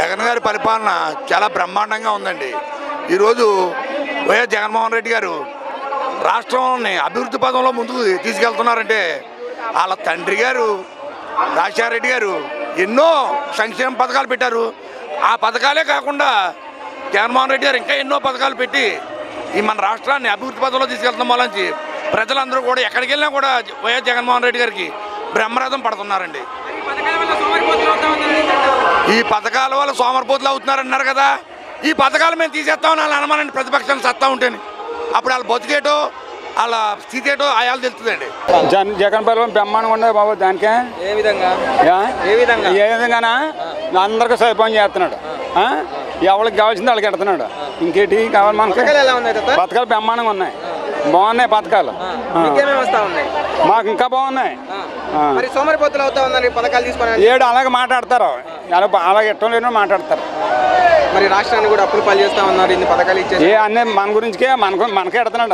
జగన్ గారి పరిపాలన చాలా బ్రహ్మాండంగా ఉందండి. ఈరోజు వైఎస్ జగన్మోహన్ రెడ్డి గారు రాష్ట్రాన్ని అభివృద్ధి పదంలో ముందుకు తీసుకెళ్తున్నారంటే వాళ్ళ తండ్రి గారు రాజశేఖర రెడ్డి గారు ఎన్నో సంక్షేమ పథకాలు పెట్టారు. ఆ పథకాలే కాకుండా జగన్మోహన్ రెడ్డి గారు ఇంకా ఎన్నో పథకాలు పెట్టి ఈ మన రాష్ట్రాన్ని అభివృద్ధి పదంలో తీసుకెళ్తున్న మూలంచి ప్రజలందరూ కూడా ఎక్కడికి వెళ్ళినా కూడా వైఎస్ జగన్మోహన్ రెడ్డి గారికి బ్రహ్మరథం పడుతున్నారండి. ఈ పథకాల వల్ల సోమరిపోతులు అవుతున్నారన్నారు కదా, ఈ పథకాలు మేము తీసేస్తామని వాళ్ళు అనమానండి. ప్రతిపక్షాలు సత్తా ఉంటేనే అప్పుడు వాళ్ళ బతికేటో వాళ్ళ స్థితి ఏటో ఆయాలు తెలుస్తుందండి. జగన్ పరిపాలన బ్రహ్మాండంగా ఉండదు బాబు. దానికే ఏ విధంగానా అందరికీ సరిపోని చేస్తున్నాడు. ఎవరికి కావాల్సింది వాళ్ళకి ఎడుతున్నాడు. ఇంకేటి కావాలి మనకి? పథకాలు బ్రహ్మాండంగా ఉన్నాయి, బాగున్నాయి పథకాలు. మాకు ఇంకా బాగున్నాయి. ఏడు అలాగే మాట్లాడతారు, అలాగే ఇష్టం లేని మాట్లాడతారు. మరి రాష్ట్రాన్ని కూడా అప్పులు పాలు చేస్తా ఉన్నారు. ఇన్ని పథకాలు ఇచ్చేసి అన్నీ మన గురించికే మనకే ఎడుతున్నాడు.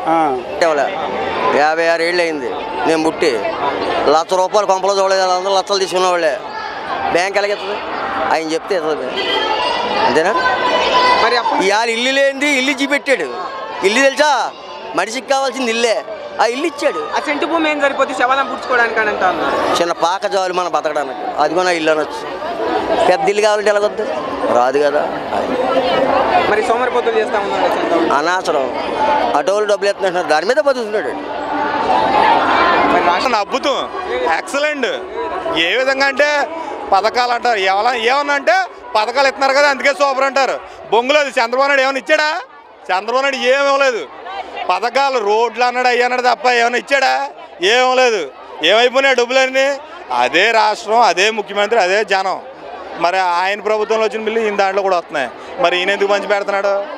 56 ఏళ్ళు అయింది నేను పుట్టి. ₹1,00,000 కొంపలో చూడలేదు. 100 లక్షలు తీసుకున్న వాళ్ళే బ్యాంక్ ఎలాగెత్తది? ఆయన చెప్తే ఎత్తది, అంతేనా? మరి ఇవాళ ఇల్లు లేనిది ఇల్లు ఇచ్చి పెట్టాడు. ఇల్లు తెలుసా? మనిషికి కావాల్సింది ఇల్లే, ఆ ఇల్లు ఇచ్చాడు. ఆ సెంటు భూమి ఏం సరిపోతే శవాలను పుచ్చుకోవడానికి అని అంటా ఉన్నారు. చిన్న పాక చాలు మనం బతకడానికి, అది కూడా ఇల్లు అనొచ్చు. పెద్ద ఇల్లు కావాలంటే ఎలాగొద్దు? రాదు కదా. మరి సోమరిపోతులు చేస్తా ఉన్నాడు అనవసరం. అటోలు డబ్బులు ఎత్తున్నారు, దాని మీద బతుకుతున్నాడు. మరి రాష్ట్రం అద్భుతం, ఎక్సలెంట్. ఏ విధంగా అంటే పథకాలు అంటారు, ఏమన్నా అంటే పథకాలు ఇస్తున్నారు కదా అందుకే సూపర్ అంటారు. బొంగులేదు. చంద్రబాబు నాయుడు ఏమైనా ఇచ్చాడా? చంద్రబాబు నాయుడు ఏమీ ఇవ్వలేదు. పథకాలు రోడ్లు అన్నాడు, అయ్యి అన్నాడు తప్ప ఏమైనా ఇచ్చాడా? ఏమీ లేదు. ఏమైపోయినాయి డబ్బులన్నీ? అదే రాష్ట్రం, అదే ముఖ్యమంత్రి, అదే జనం. మరి ఆయన ప్రభుత్వంలో వచ్చిన బిల్లు ఈయన దాంట్లో కూడా వస్తున్నాయి. మరి ఈయన ఎందుకు మంచి పెడుతున్నాడు?